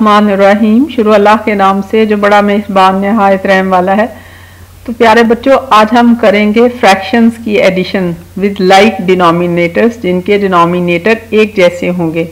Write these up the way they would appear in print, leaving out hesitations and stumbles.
बिस्मिल्लाहिर्रहमानिर्रहीम। शुरू अल्लाह के नाम से जो बड़ा मेहरबान नहायत रहम वाला है। तो प्यारे बच्चों, आज हम करेंगे फ्रैक्शंस की एडिशन विद लाइक डिनोमिनेटर्स, जिनके डिनोमिनेटर एक जैसे होंगे।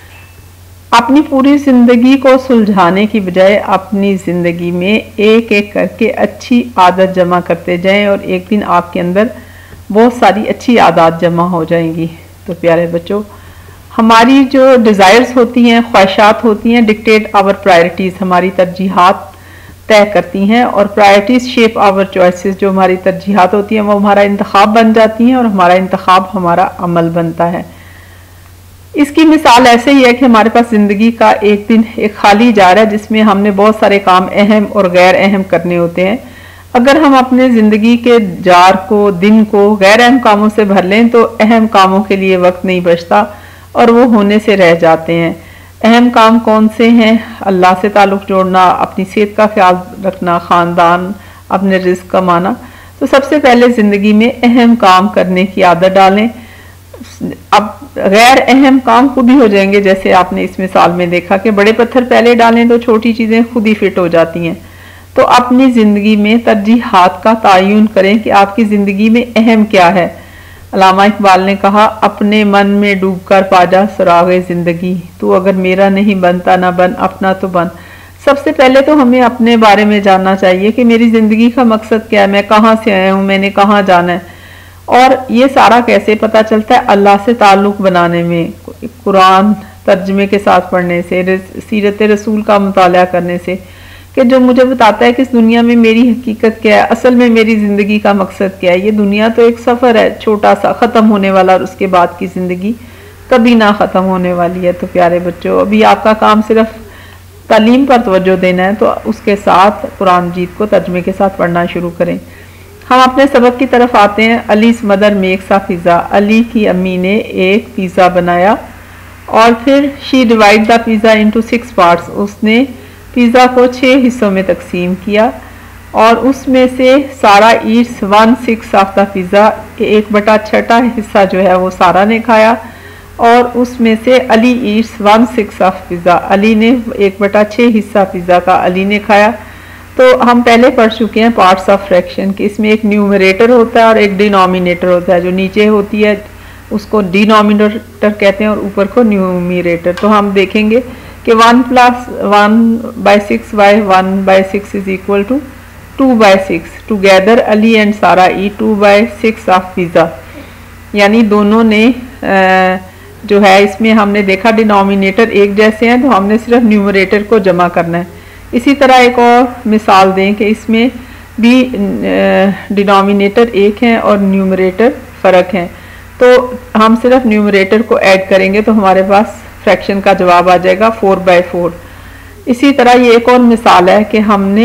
अपनी पूरी ज़िंदगी को सुलझाने की बजाय अपनी ज़िंदगी में एक एक करके अच्छी आदत जमा करते जाएं और एक दिन आपके अंदर बहुत सारी अच्छी आदत जमा हो जाएंगी। तो प्यारे बच्चों, हमारी जो डिज़ायर्स होती हैं, ख्वाहिशात होती हैं, डिक्टेट आवर प्रायोरिटीज़, हमारी तरजीहात तय करती हैं, और प्रायोरिटीज़ शेप आवर चॉइसेस। जो हमारी तरजीहात होती हैं वो हमारा इंतखाब बन जाती हैं और हमारा इंतखाब हमारा अमल बनता है। इसकी मिसाल ऐसे ही है कि हमारे पास ज़िंदगी का एक दिन एक खाली जार है जिसमें हमने बहुत सारे काम अहम और गैर अहम करने होते हैं। अगर हम अपने ज़िंदगी के जार को, दिन को गैर अहम कामों से भर लें तो अहम कामों के लिए वक्त नहीं बचता और वो होने से रह जाते हैं। अहम काम कौन से हैं? अल्लाह से ताल्लुक़ जोड़ना, अपनी सेहत का ख्याल रखना, ख़ानदान, अपने रिज़्क़ कमाना। तो सबसे पहले ज़िंदगी में अहम काम करने की आदत डालें। अब गैर अहम काम खुद ही हो जाएंगे। जैसे आपने इस मिसाल में देखा कि बड़े पत्थर पहले डालें तो छोटी चीज़ें खुद ही फिट हो जाती हैं। तो अपनी ज़िंदगी में तरजीहात का तयन करें कि आपकी ज़िंदगी में अहम क्या है। अल्लामा इकबाल ने कहा, अपने मन में डूबकर पाजा सुरागे ज़िंदगी, तू अगर मेरा नहीं बनता ना बन, अपना तो बन। सबसे पहले तो हमें अपने बारे में जानना चाहिए कि मेरी ज़िंदगी का मकसद क्या है, मैं कहाँ से आया हूँ, मैंने कहाँ जाना है। और ये सारा कैसे पता चलता है? अल्लाह से ताल्लुक़ बनाने में, कुरान तर्जमे के साथ पढ़ने से, सीरत रसूल का मुताला करने से, कि जो मुझे बताता है कि इस दुनिया में मेरी हकीकत क्या है, असल में मेरी ज़िंदगी का मकसद क्या है। ये दुनिया तो एक सफ़र है छोटा सा, ख़त्म होने वाला, और उसके बाद की ज़िंदगी कभी ना ख़त्म होने वाली है। तो प्यारे बच्चों, अभी आपका काम सिर्फ तालीम पर तवज्जो देना है, तो उसके साथ कुरान मजीद को तर्जमे के साथ पढ़ना शुरू करें। हम अपने सबक की तरफ आते हैं। Ali's mother makes a pizza, Ali की अम्मी ने एक पिज़्ज़ा बनाया और फिर she divide the pizza into 6 parts, उसने पिज़्ज़ा को 6 हिस्सों में तकसीम किया और उसमें से सारा ईट्स 1/6 ऑफ द पिज़्ज़ा, 1/6 हिस्सा जो है वो सारा ने खाया, और उसमें से Ali eats 1/6 of pizza, Ali ने 1/6 हिस्सा पिज़्ज़ा का अली ने खाया। तो हम पहले पढ़ चुके हैं पार्ट्स ऑफ फ्रैक्शन कि इसमें एक न्यूमरेटर होता है और एक डिनोमिनेटर होता है। जो नीचे होती है उसको डिनोमिनेटर कहते हैं और ऊपर को न्यूमरेटर। तो हम देखेंगे कि 1 + 1/6 by 1/6 is equal to 2/6। Together Ali and Sara eat 2/6 of pizza. यानी दोनों ने जो है, इसमें हमने देखा डिनोमिनेटर एक जैसे हैं, तो हमने सिर्फ न्यूमरेटर को जमा करना है। इसी तरह एक और मिसाल दें कि इसमें भी डिनोमिनेटर एक हैं और न्यूमरेटर फ़र्क हैं, तो हम सिर्फ न्यूमरेटर को ऐड करेंगे तो हमारे पास फ्रैक्शन का जवाब आ जाएगा 4/4। इसी तरह ये एक और मिसाल है कि हमने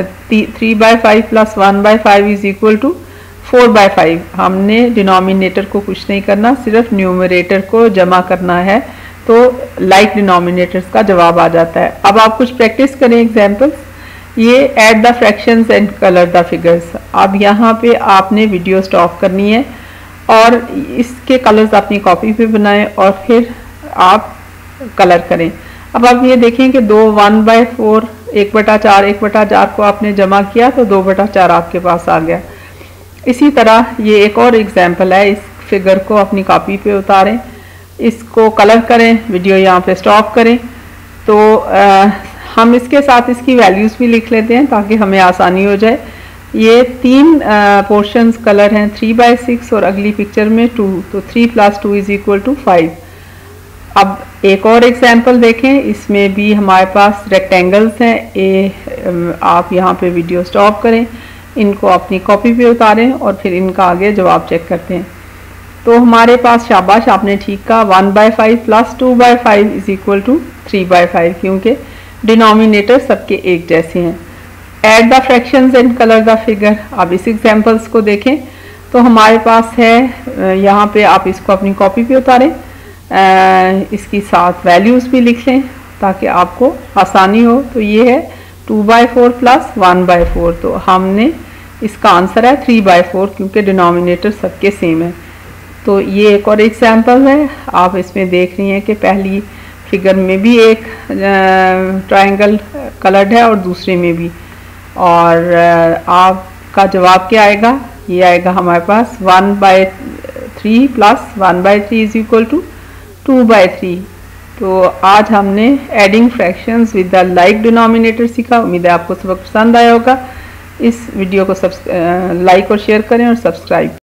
3/5 + 1/5 इज इक्वल टू 4/5। हमने डिनोमिनेटर को कुछ नहीं करना, सिर्फ न्यूमरेटर को जमा करना है, तो लाइक डिनोमिनेटर्स का जवाब आ जाता है। अब आप कुछ प्रैक्टिस करें एग्जाम्पल्स। ये add the fractions and colour the figures. अब यहाँ पे आपने वीडियो स्टॉप करनी है और इसके कलर्स अपनी कॉपी पे बनाएं और फिर आप कलर करें। अब आप ये देखें कि 1/4, 1/4, 1/4 को आपने जमा किया तो 2/4 आपके पास आ गया। इसी तरह ये एक और एग्जाम्पल है। इस फिगर को अपनी कॉपी पे उतारें, इसको कलर करें, वीडियो यहाँ पे स्टॉप करें। तो हम इसके साथ इसकी वैल्यूज़ भी लिख लेते हैं ताकि हमें आसानी हो जाए। ये 3 पोर्शंस कलर हैं, 3/6 और अगली पिक्चर में 2, तो 3 + 2 इज इक्वल टू 5। अब एक और एग्जाम्पल देखें, इसमें भी हमारे पास रेक्टेंगल्स हैं। आप यहाँ पे वीडियो स्टॉप करें, इनको अपनी कॉपी पे उतारें और फिर इनका आगे जवाब चेक करते हैं। तो हमारे पास, शाबाश, आपने ठीक कहा, 1/5 + 2/5 इज इक्वल टू 3/5, क्योंकि डिनोमिनेटर सबके एक जैसे हैं। Add the fractions and colour the figure. अब इस एग्जाम्पल्स को देखें तो हमारे पास है, यहाँ पे आप इसको अपनी कॉपी पे उतारें, इसकी साथ वैल्यूज़ भी लिख लें ताकि आपको आसानी हो। तो ये है 2/4 + 1/4, तो हमने इसका आंसर है 3/4 क्योंकि डिनोमिनेटर सबके सेम है। तो ये एक और एग्जाम्पल है। आप इसमें देख रही हैं कि पहली फिगर में भी एक ट्रायंगल कलर्ड है और दूसरे में भी। और आपका जवाब क्या आएगा? ये आएगा हमारे पास 1/3 प्लस 1/3 इज इक्वल टू 2/3। तो आज हमने adding fractions with the like denominator सीखा। उम्मीद है आपको सबक पसंद आया होगा। इस वीडियो को लाइक और शेयर करें और सब्सक्राइब